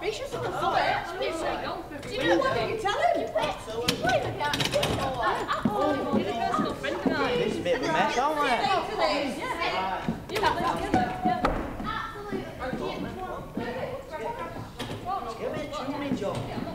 ambitious on the fire. Do you know what? Did you tell him? He's playing against He's a personal friend of mine. This is a bit of a mess, aren't we? You have them together. Give me a chummy job.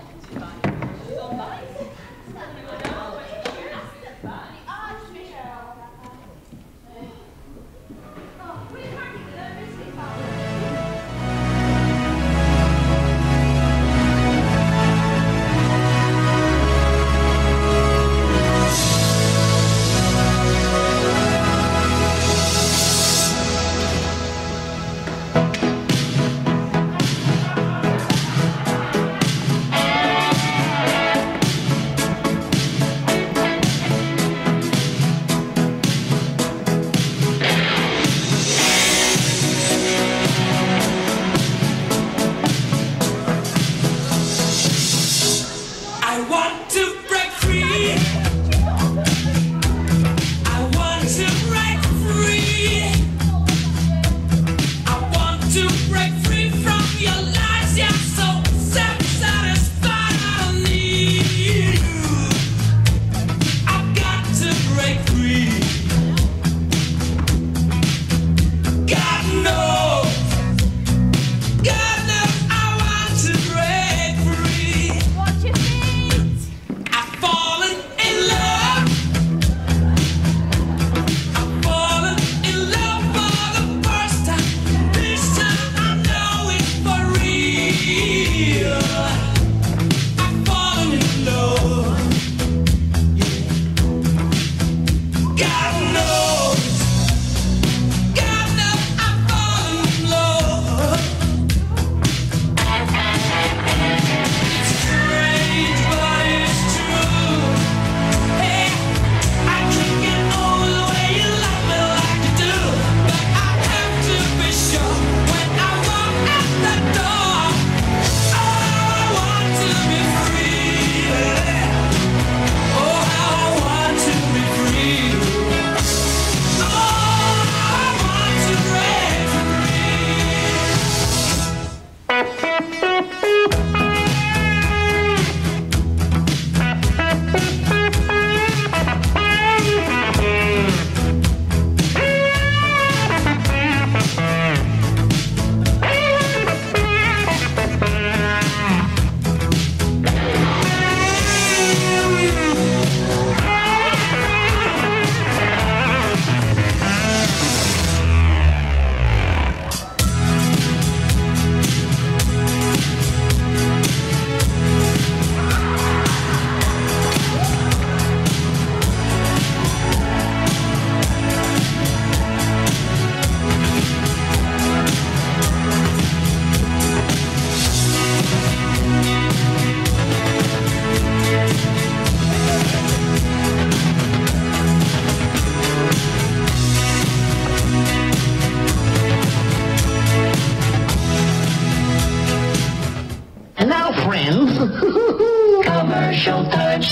Commercial touch.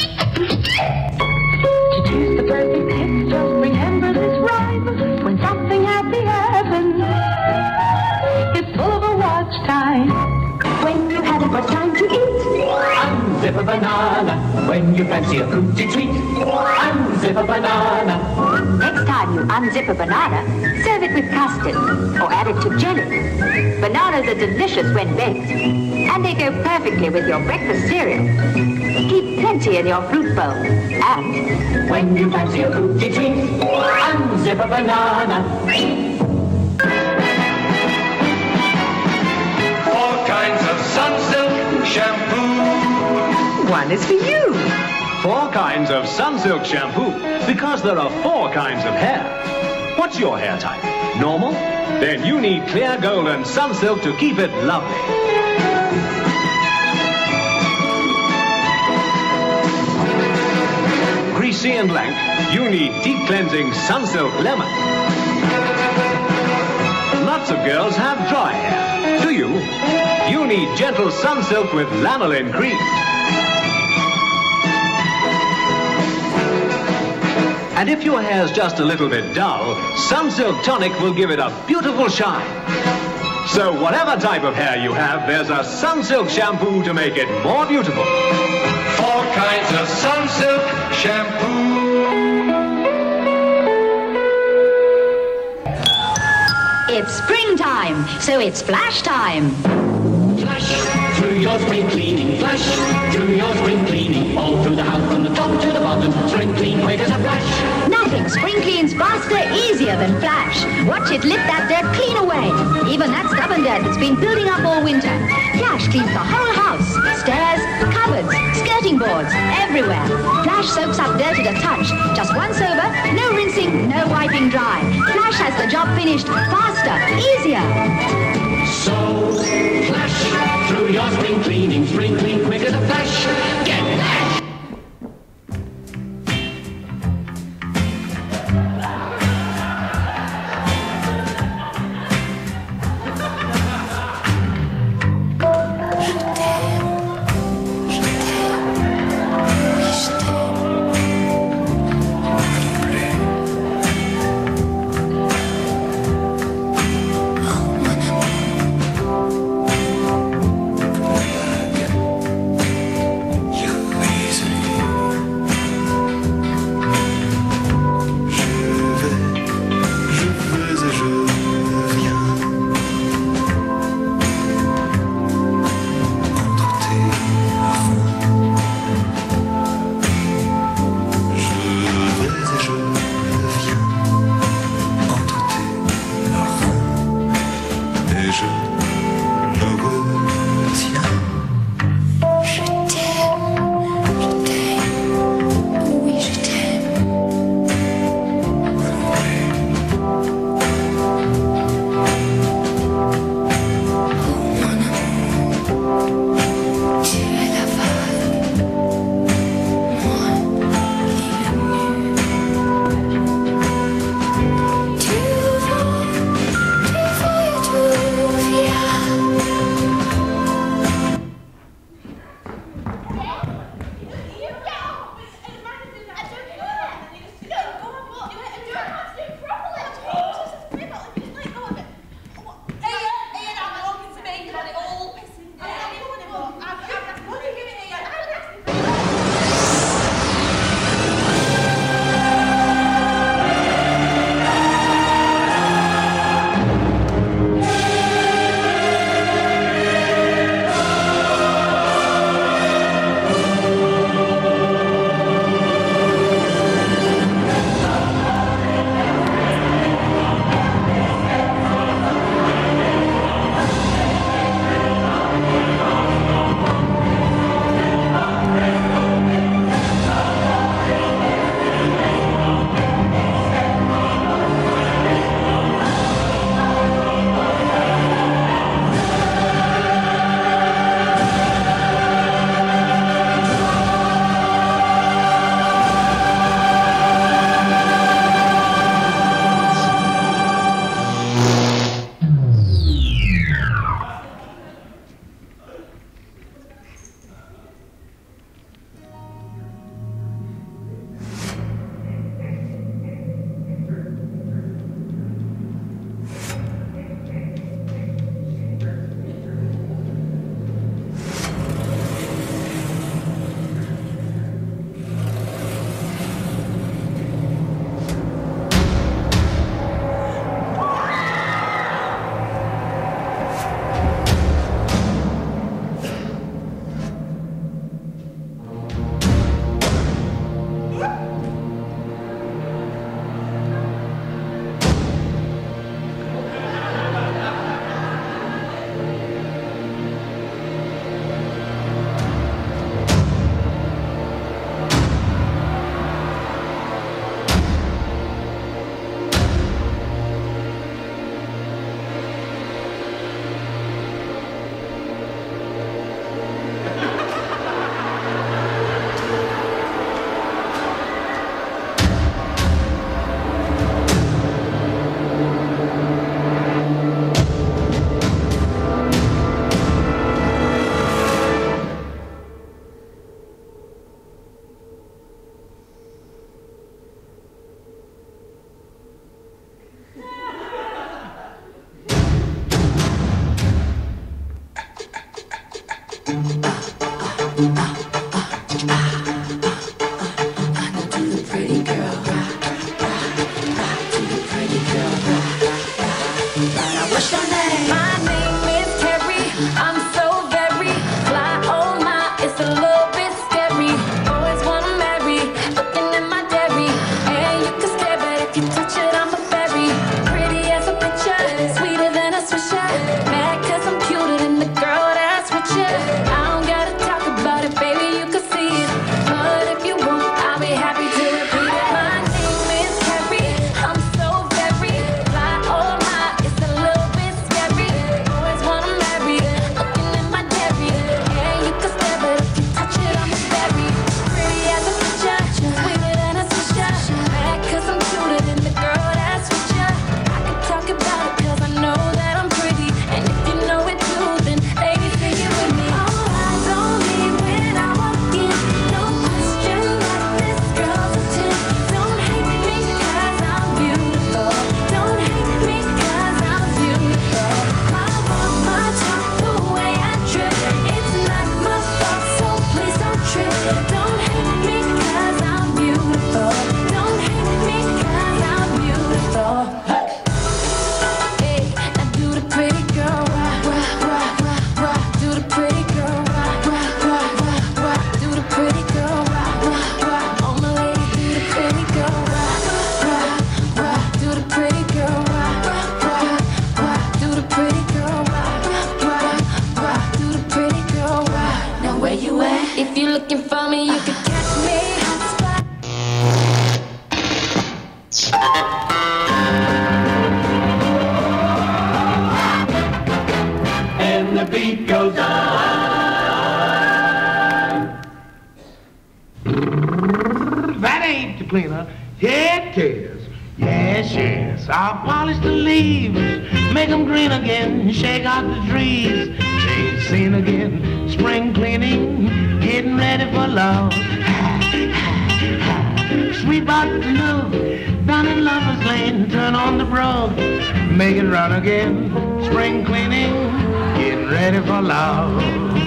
To choose the perfect hit, just remember this rhyme. When something happy happens, it's full of a watch time. When you haven't much time to eat, unzip a banana. When you fancy a fruity treat, unzip a banana. Next time you unzip a banana, serve it with custard or add it to jelly. Bananas are delicious when baked, and they go perfectly with your breakfast cereal. Keep plenty in your fruit bowl. And when you fancy a fruity treat, unzip a banana. 4 kinds of Sunsilk shampoo. One is for you. 4 kinds of Sunsilk shampoo, because there are 4 kinds of hair. What's your hair type? Normal? Then you need clear gold and Sunsilk to keep it lovely. Greasy and lank, you need deep cleansing Sunsilk Lemon. Lots of girls have dry hair. Do you? You need gentle Sunsilk with lanolin cream. And if your hair's just a little bit dull, Sunsilk Tonic will give it a beautiful shine. So whatever type of hair you have, there's a Sunsilk shampoo to make it more beautiful. 4 kinds of Sunsilk shampoo. It's springtime, so it's flash time. Flash through your spring cleaning, flash through your spring cleaning, all through the house from the top to the bottom, spring clean quick as a flash. Nothing spring cleans faster, easier than Flash. Watch it lift that dirt clean away. Even that stubborn dirt that's been building up all winter. Flash cleans the whole house. Stairs, cupboards, skirting boards, everywhere. Flash soaks up dirt at a touch. Just once over, no rinsing, no wiping dry. Flash has the job finished faster, easier. So, flash through your spring cleaning, spring clean quick as a flash. Get Flash! the beat goes on. That ain't the cleaner. It is. Yes, yes. I'll polish the leaves, make them green again, shake out the trees, change scene again, spring cleaning, getting ready for love. Sweep out the love, down in Lover's Lane, turn on the brogue, make it run again, spring cleaning, getting ready for love.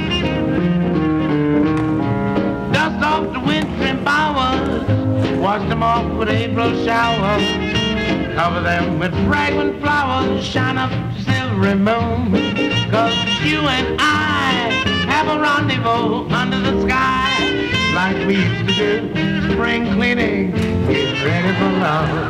Dust off the wintry bowers, wash them off with April showers, cover them with fragrant flowers, shine up the silvery moon, 'cause you and I have a rendezvous under the sky, like we used to do, spring cleaning, get ready for love.